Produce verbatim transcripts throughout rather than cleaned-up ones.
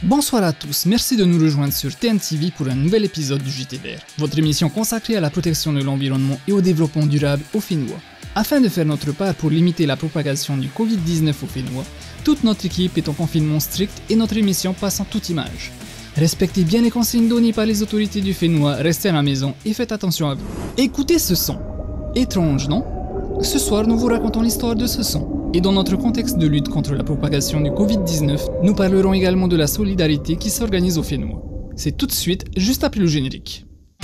Bonsoir à tous, merci de nous rejoindre sur T N T V pour un nouvel épisode du J T Vert, votre émission consacrée à la protection de l'environnement et au développement durable aux Fénois. Afin de faire notre part pour limiter la propagation du Covid dix-neuf aux Fénois, toute notre équipe est en confinement strict et notre émission passe en toute image. Respectez bien les consignes données par les autorités du Fénois, restez à la maison et faites attention à vous. Écoutez ce son. Étrange, non? Ce soir, nous vous racontons l'histoire de ce son. Et dans notre contexte de lutte contre la propagation du Covid dix-neuf, nous parlerons également de la solidarité qui s'organise aux Fénois. C'est tout de suite, juste après le générique.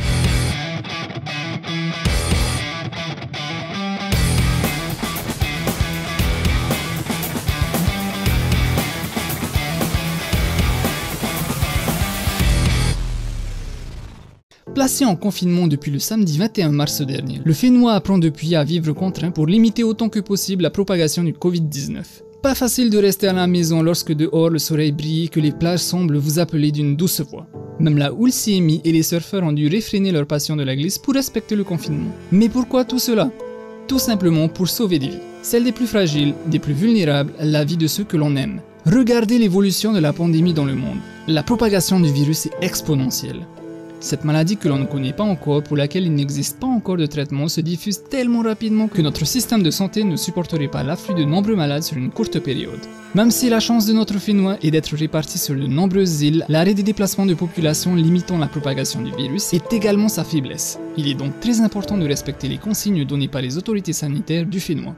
Placé en confinement depuis le samedi vingt et un mars dernier, le Fénois apprend depuis à vivre contraint pour limiter autant que possible la propagation du Covid dix-neuf. Pas facile de rester à la maison lorsque dehors le soleil brille et que les plages semblent vous appeler d'une douce voix. Même la houle s'y est mise et les surfeurs ont dû réfréner leur passion de la glisse pour respecter le confinement. Mais pourquoi tout cela? Tout simplement pour sauver des vies. Celles des plus fragiles, des plus vulnérables, la vie de ceux que l'on aime. Regardez l'évolution de la pandémie dans le monde. La propagation du virus est exponentielle. Cette maladie que l'on ne connaît pas encore, pour laquelle il n'existe pas encore de traitement, se diffuse tellement rapidement que notre système de santé ne supporterait pas l'afflux de nombreux malades sur une courte période. Même si la chance de notre Fénois est d'être réparti sur de nombreuses îles, l'arrêt des déplacements de population limitant la propagation du virus est également sa faiblesse. Il est donc très important de respecter les consignes données par les autorités sanitaires du Fénois.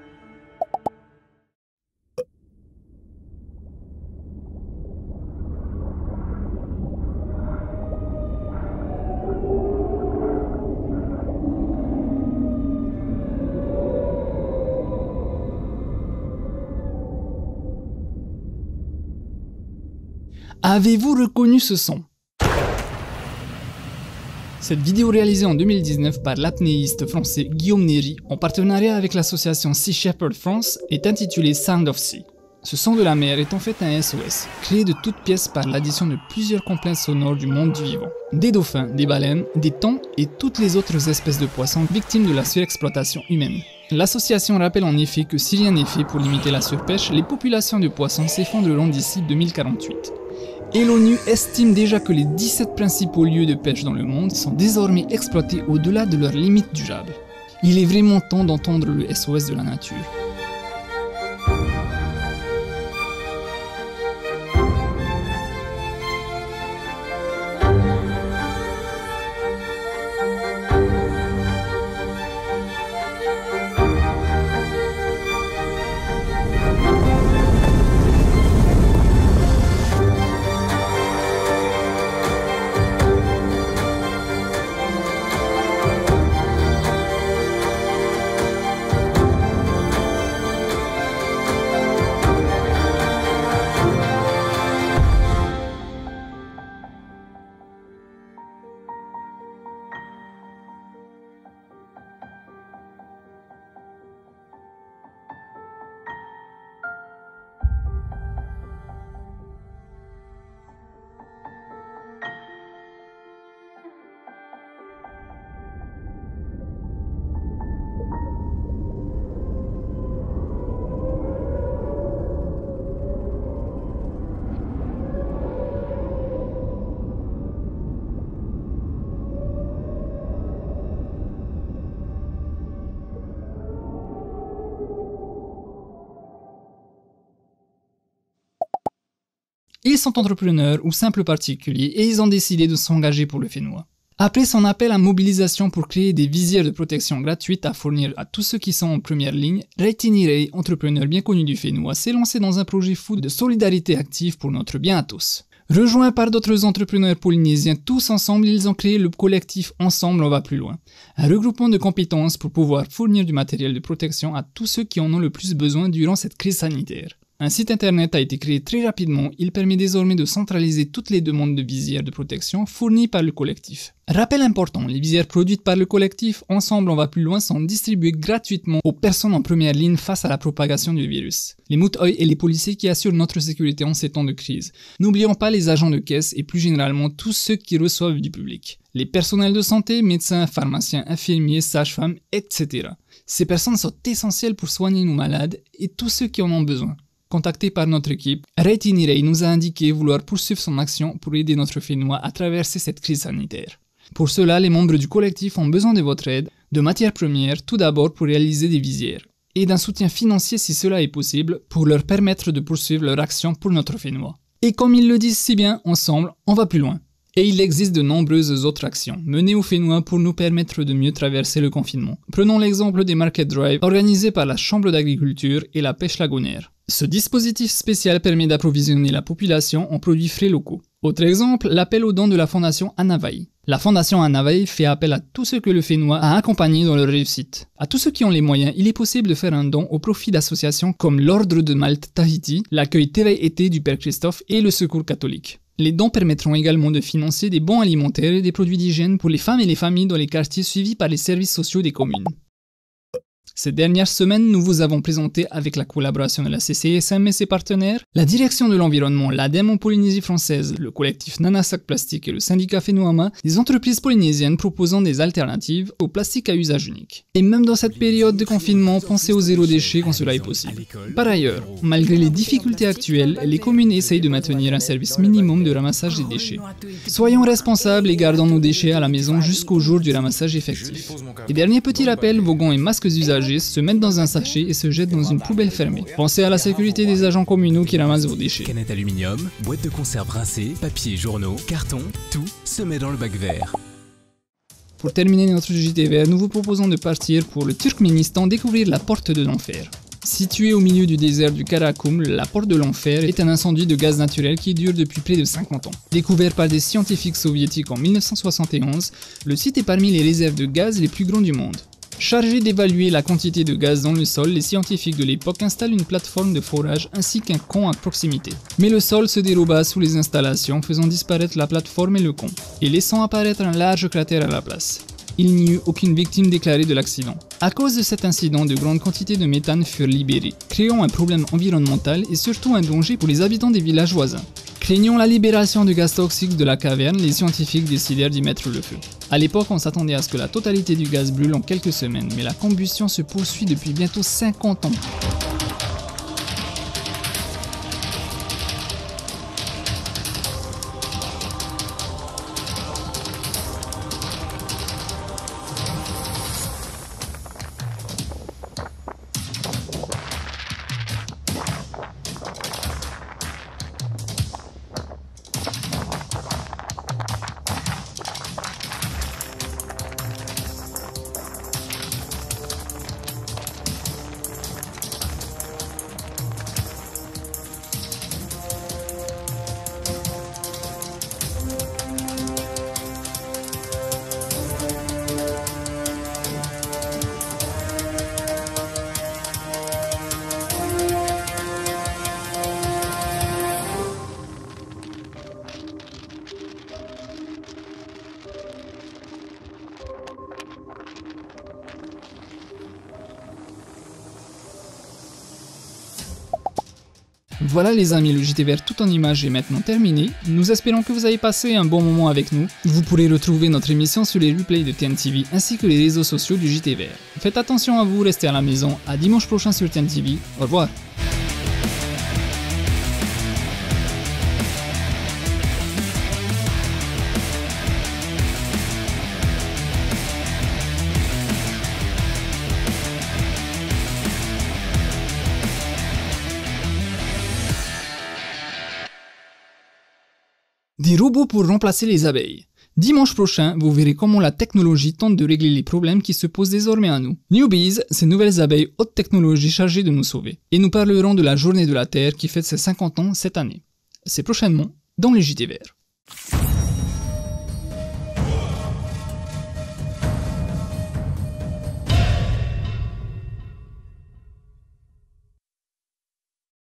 Avez-vous reconnu ce son? Cette vidéo réalisée en deux mille dix-neuf par l'apnéiste français Guillaume Néry en partenariat avec l'association Sea Shepherd France est intitulée Sound of Sea. Ce son de la mer est en fait un S O S, créé de toutes pièces par l'addition de plusieurs complexes sonores du monde du vivant. Des dauphins, des baleines, des thons et toutes les autres espèces de poissons victimes de la surexploitation humaine. L'association rappelle en effet que si rien n'est fait pour limiter la surpêche, les populations de poissons s'effondreront d'ici deux mille quarante-huit. Et l'ONU estime déjà que les dix-sept principaux lieux de pêche dans le monde sont désormais exploités au-delà de leurs limites durables. Il est vraiment temps d'entendre le S O S de la nature. Ils sont entrepreneurs ou simples particuliers et ils ont décidé de s'engager pour le Fénois. Après son appel à mobilisation pour créer des visières de protection gratuites à fournir à tous ceux qui sont en première ligne, Reitini Rei, entrepreneur bien connu du Fénois, s'est lancé dans un projet fou de solidarité active pour notre bien à tous. Rejoints par d'autres entrepreneurs polynésiens, tous ensemble, ils ont créé le collectif Ensemble on va plus loin, un regroupement de compétences pour pouvoir fournir du matériel de protection à tous ceux qui en ont le plus besoin durant cette crise sanitaire. Un site internet a été créé très rapidement, il permet désormais de centraliser toutes les demandes de visières de protection fournies par le collectif. Rappel important, les visières produites par le collectif Ensemble on va plus loin sont distribuées gratuitement aux personnes en première ligne face à la propagation du virus. Les mout-oeil et les policiers qui assurent notre sécurité en ces temps de crise. N'oublions pas les agents de caisse et plus généralement tous ceux qui reçoivent du public. Les personnels de santé, médecins, pharmaciens, infirmiers, sages-femmes, et cetera. Ces personnes sont essentielles pour soigner nos malades et tous ceux qui en ont besoin. Contacté par notre équipe, Rei Nirei nous a indiqué vouloir poursuivre son action pour aider notre Fénois à traverser cette crise sanitaire. Pour cela, les membres du collectif ont besoin de votre aide, de matières premières tout d'abord pour réaliser des visières, et d'un soutien financier si cela est possible pour leur permettre de poursuivre leur action pour notre Fénois. Et comme ils le disent si bien, ensemble, on va plus loin. Et il existe de nombreuses autres actions menées au Fénois pour nous permettre de mieux traverser le confinement. Prenons l'exemple des Market Drive organisés par la Chambre d'agriculture et la pêche lagonaire. Ce dispositif spécial permet d'approvisionner la population en produits frais locaux. Autre exemple, l'appel aux dons de la Fondation Anavaï. La Fondation Anavaï fait appel à tous ceux que le Fénois a accompagnés dans leur réussite. À tous ceux qui ont les moyens, il est possible de faire un don au profit d'associations comme l'Ordre de Malte Tahiti, l'accueil Teveil-été du Père Christophe et le Secours catholique. Les dons permettront également de financer des bons alimentaires et des produits d'hygiène pour les femmes et les familles dans les quartiers suivis par les services sociaux des communes. Ces dernières semaines, nous vous avons présenté, avec la collaboration de la C C S M et ses partenaires, la direction de l'environnement, l'ADEME en Polynésie française, le collectif Nanasac Plastique et le syndicat Fénoama, des entreprises polynésiennes proposant des alternatives au plastique à usage unique. Et même dans cette période de confinement, pensez au zéro déchet quand cela est possible. Par ailleurs, malgré les difficultés actuelles, les communes essayent de maintenir un service minimum de ramassage des déchets. Soyons responsables et gardons nos déchets à la maison jusqu'au jour du ramassage effectif. Et dernier petit rappel, vos gants et masques usagés se mettent dans un sachet et se jettent dans une poubelle fermée. Pensez à la sécurité des agents communaux qui ramassent vos déchets. Canettes aluminium, boîtes de conserve rincées, papier, journaux, carton, tout se met dans le bac vert. Pour terminer notre J T vert, nous vous proposons de partir pour le Turkménistan découvrir la porte de l'enfer. Située au milieu du désert du Karakoum, la porte de l'enfer est un incendie de gaz naturel qui dure depuis près de cinquante ans. Découvert par des scientifiques soviétiques en mille neuf cent soixante et onze, le site est parmi les réserves de gaz les plus grands du monde. Chargés d'évaluer la quantité de gaz dans le sol, les scientifiques de l'époque installent une plateforme de forage ainsi qu'un camp à proximité. Mais le sol se déroba sous les installations, faisant disparaître la plateforme et le camp, et laissant apparaître un large cratère à la place. Il n'y eut aucune victime déclarée de l'accident. À cause de cet incident, de grandes quantités de méthane furent libérées, créant un problème environnemental et surtout un danger pour les habitants des villages voisins. Craignant la libération de gaz toxiques de la caverne, les scientifiques décidèrent d'y mettre le feu. À l'époque, on s'attendait à ce que la totalité du gaz brûle en quelques semaines, mais la combustion se poursuit depuis bientôt cinquante ans. Voilà les amis, le J T vert tout en images est maintenant terminé. Nous espérons que vous avez passé un bon moment avec nous. Vous pourrez retrouver notre émission sur les replays de T N T V ainsi que les réseaux sociaux du J T vert. Faites attention à vous, restez à la maison. À dimanche prochain sur T N T V. Au revoir. Des robots pour remplacer les abeilles. Dimanche prochain, vous verrez comment la technologie tente de régler les problèmes qui se posent désormais à nous. Newbies, ces nouvelles abeilles haute technologie chargées de nous sauver. Et nous parlerons de la journée de la Terre qui fête ses cinquante ans cette année. C'est prochainement dans les J T vert.